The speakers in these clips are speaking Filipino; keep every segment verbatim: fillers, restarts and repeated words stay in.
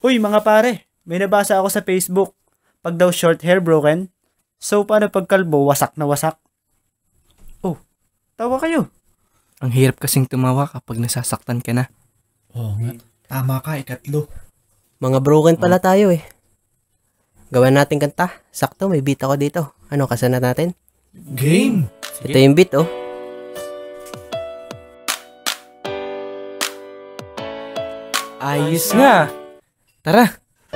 Uy mga pare, may nabasa ako sa Facebook. Pag daw short hair broken, so paano pag kalbo wasak na wasak? Oh, tawa kayo. Ang hirap kasing tumawa kapag nasasaktan ka na. Oo nga, tama ka, ikatlo. Mga broken pala tayo eh. Gawan natin kanta. Sakto, may beat ako dito. Ano, kasana natin? Game! Ito yung beat, oh. Ayos nga. Tara.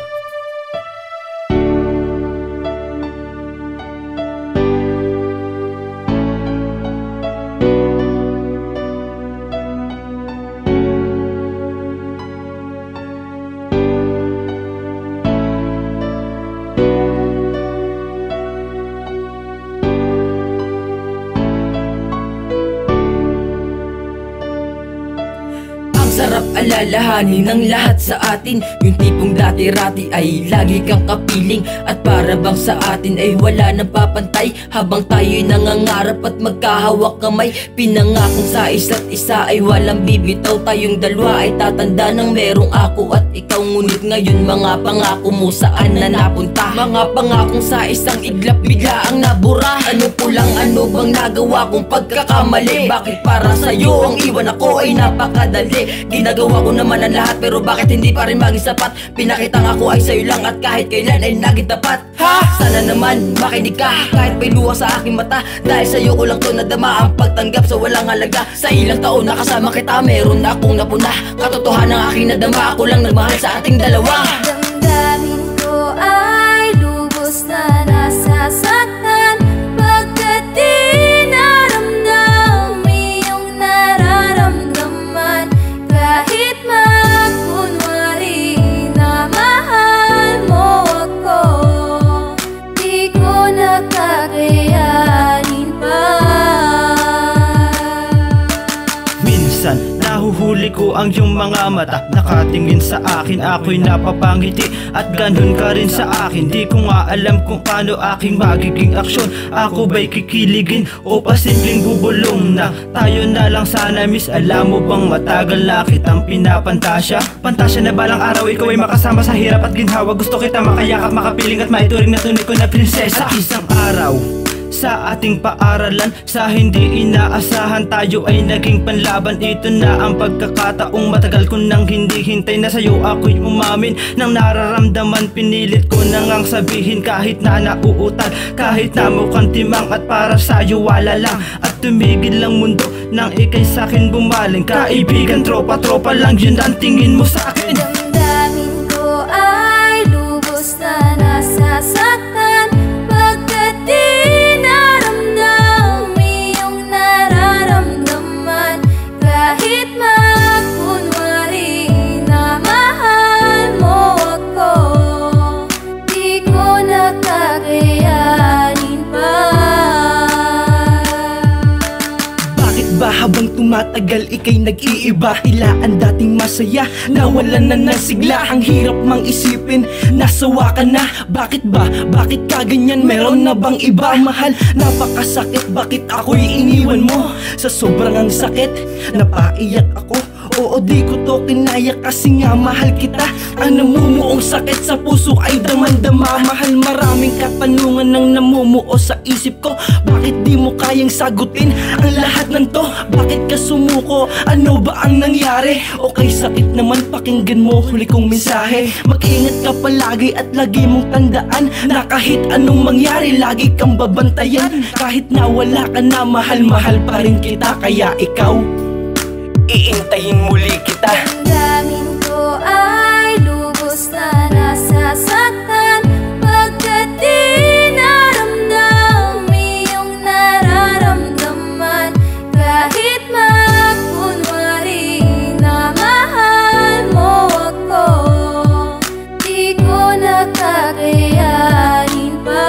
Sarap alalahanin ng lahat sa atin. Yung tipong dati-rati ay lagi kang kapiling. At para bang sa atin ay wala nang papantay. Habang tayo'y nangangarap at magkahawak kamay. Pinangakong sa isa't isa ay walang bibitaw. Tayong dalawa ay tatanda ng merong ako at ikaw. Ngunit ngayon mga pangako mo saan na napunta? Mga pangakong sa isang iglap bigla ang nabura. Ano ko lang, ano bang nagawa kong pagkakamali? Bakit para sa'yo ang iwan ako ay napakadali? Ginagawa ko naman ang lahat pero bakit hindi pa rin maging sapat? Pinakitang ako ay sa'yo lang at kahit kailan ay naging tapat. Ha? Sana naman makinig ka kahit may luha sa aking mata. Dahil sa'yo ko lang to nadama ang pagtanggap sa walang halaga. Sa ilang taon na kasama kita meron na akong napuna. Katotohanan ng aking nadama, ako lang nagmahal sa ating dalawa. Damdamin ko ay lubos na nasasaktan pagkat di naramdam iyong nararamdaman. Kahit magkunwari na mahal mo ako, di ko nakakayanin pa. Minsan, nahuhuli ko ang iyong mga mata. Nakatingin sa akin, ako'y napapangiti. At ganun ka rin sa akin. Di ko nga alam kung paano aking magiging aksyon. Ako ba'y kikiligin o pasimpleng bubulong na tayo na lang sana miss? Alam mo bang matagal na kitang pinapantasya? Pantasya na balang araw ikaw ay makasama sa hirap at ginhawa. Gusto kita makayakap, makapiling at maituring na tunay ko na prinsesa. At isang araw sa ating paaralan, sa hindi inaasahan tayo ay naging panlaban. Ito na ang pagkakataong matagal ko nang hindi hintay. Na sa'yo ako'y umamin ng nararamdaman. Pinilit ko na ngang sabihin kahit na nauutal, kahit na mukhang timang at para sa'yo wala lang. At tumigil lang mundo nang ikay sa'kin bumaling. Kaibigan, tropa-tropa lang yun ang tingin mo sa'kin. Damdamin ko ay lubos na nasasaktan pagkat di naramdam iyong nararamdaman. Kahit magkunwari na mahal mo ako, di ko nakakayanin pa. Bakit ba habang tumatagal ikay nag-iiba? Tila ang dating masaya nawalan na ng sigla. Ang hirap mang isipin, nasawa ka na. Bakit ba? Bakit ka ganyan? Meron na bang iba? Mahal, napakasakit. Bakit ako'y iniwan mo? Sa sobrang ang sakit, napaiyak ako. Oo, di ko to kinaya kasi nga mahal kita. Ang namumuong sakit sa puso ay damang-dama. Mahal, maraming katanungan nang namumuo sa isip ko. Bakit di mo kayang sagutin ang lahat ng to? Bakit ka sumuko? Ano ba ang nangyari? Okay, sakit naman, pakinggan mo huli kong mensahe. Mag-ingat ka palagi at lagi mong tandaan na kahit anong mangyari, lagi kang babantayan. Kahit na wala ka na, mahal-mahal pa rin kita. Kaya ikaw, iintayin muli kita. Damdamin ko ay lubos na nasasaktan pagkat di naramdam iyong nararamdaman. Kahit magkunwari na mahal mo ako, di ko nakakayanin pa.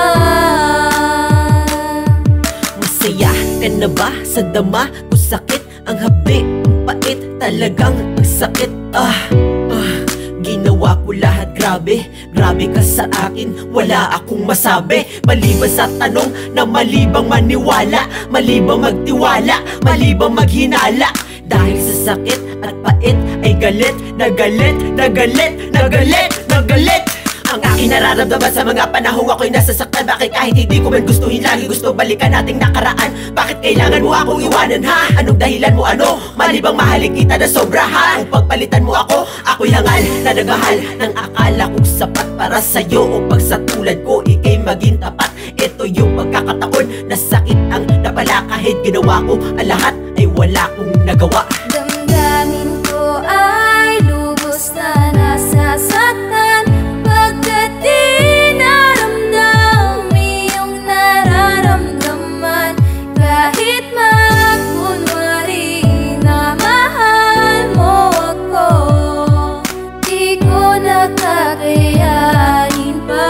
Masaya ka na ba sa dama o sakit? Ang habli, ang pait, talagang ang sakit. Ah, ah, ginawa ko lahat, grabe. Grabe ka sa akin, wala akong masabi. Maliban sa tanong na malibang maniwala, malibang magtiwala, malibang maghinala. Dahil sa sakit at pait ay galit, na galit, na galit, na galit, na ng galit. Ang aking nararamdaman sa mga panahong ako'y nasasaktan. Bakit kahit hindi ko man gustuhin, lagi gusto balikan nating nakaraan? Bakit kailangan mo akong iwanan ha? Anong dahilan mo ano? Mali bang mahalin kita na sobra ha? Kung pagpalitan mo ako, ako'y hangal na nagmahal ng akala kong sapat para sa'yo. Upang sa tulad ko, ikay maging tapat. Ito yung pagkakataon na sakit ang napala. Kahit ginawa ko ang lahat ay wala kong nagawa. Damdamin ko ay lubos na nasasaktan. Pagkat di naramdam iyong nararamdaman. Kahit magkunwari na mahal mo ako, di ko nakakayanin pa.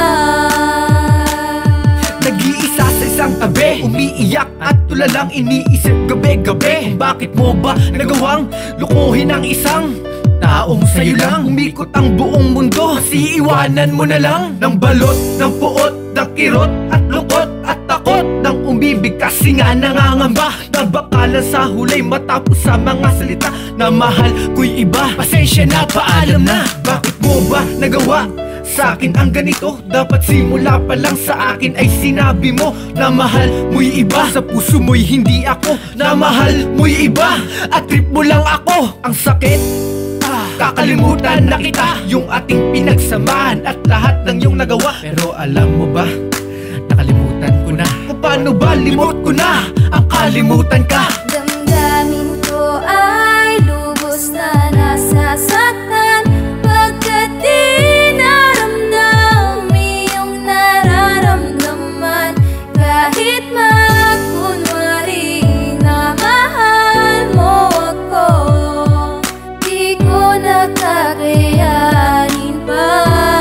Nag-iisa sa isang tabi, umiiyak at tulalang iniisip gabi-gabi. Bakit mo ba nagawang lukuhin ang isang taong sa'yo lang? Umikot ang buong mundo, kasi iwanan mo na lang. Ng balot, ng puot, ng kirot at lukot at takot ng umibig, kasi nga nangangamba na bakalan sa hulay matapos sa mga salita na mahal ko'y iba. Pasensya na, paalam na. Bakit mo ba nagawa sa akin ang ganito? Dapat simula pa lang sa akin ay sinabi mo na mahal mo'y iba. Sa puso mo'y hindi ako, na mahal mo'y iba. At trip mo lang ako, ang sakit. Kakalimutan na kita, yung ating pinagsamahan at lahat ng iyong nagawa. Pero alam mo ba, nakalimutan ko na. Paano ba limot ko na ang kalimutan ka? Damdamin ko ay lubos na nasasaktan. Pagkat di naramdam iyong nararamdaman. Kahit magkunwari na mahal mo ako, di ko nakakayanin pa.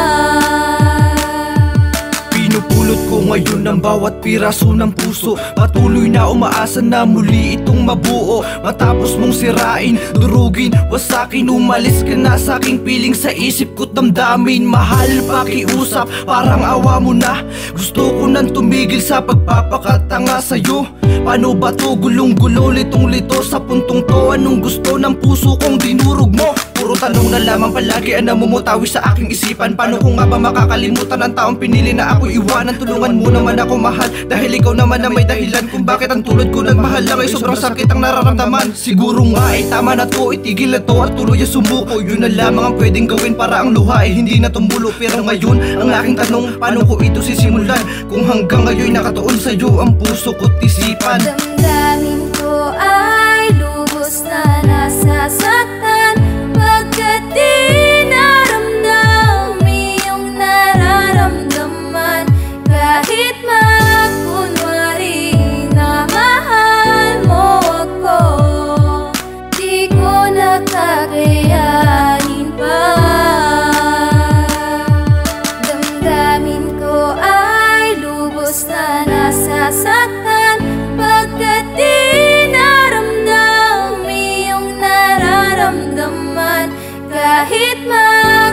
Pinupulot ko ngayon ang bawat piraso ng puso. Patuloy na umaasa na muli itong mabuo. Matapos mong sirain, durugin, wasakin, umalis ka na sa aking piling. Sa isip ko damdamin, mahal pakiusap, parang awa mo na. Gusto ko nang tumigil sa pagpapakatanga sa'yo. Paano ba to, gulong-gulo, litong-lito sa puntong to? Anong gusto ng puso kong dinurog mo? Puro tanong na lamang palagi ang namumutawi sa aking isipan. Paano ko nga ba makakalimutan ang taong pinili na ako iwanan? Tulungan mo naman ako mahal, dahil ikaw naman na may dahilan kung bakit ang tulad ko nagmahal lang ay sobrang sakit ang nararamdaman. Siguro nga ay tama na to, itigil na to at tuloy ay sumuko. Yun na lamang ang pwedeng gawin para ang luha ay hindi na tumulo. Pero ngayon ang aking tanong, paano ko ito sisimulan? Kung hanggang ngayon nakatuon sa'yo ang puso ko't isipan. Damdamin ko ay lubos na nasasaktan. Pagkat di naramdam iyong nararamdaman. Kahit magkunwari na mahal mo ako, di ko nakakayanin pa. Damdamin ko ay lubos na nasasaktan. Pagkat di naramdam iyong nararamdaman. Kahit ma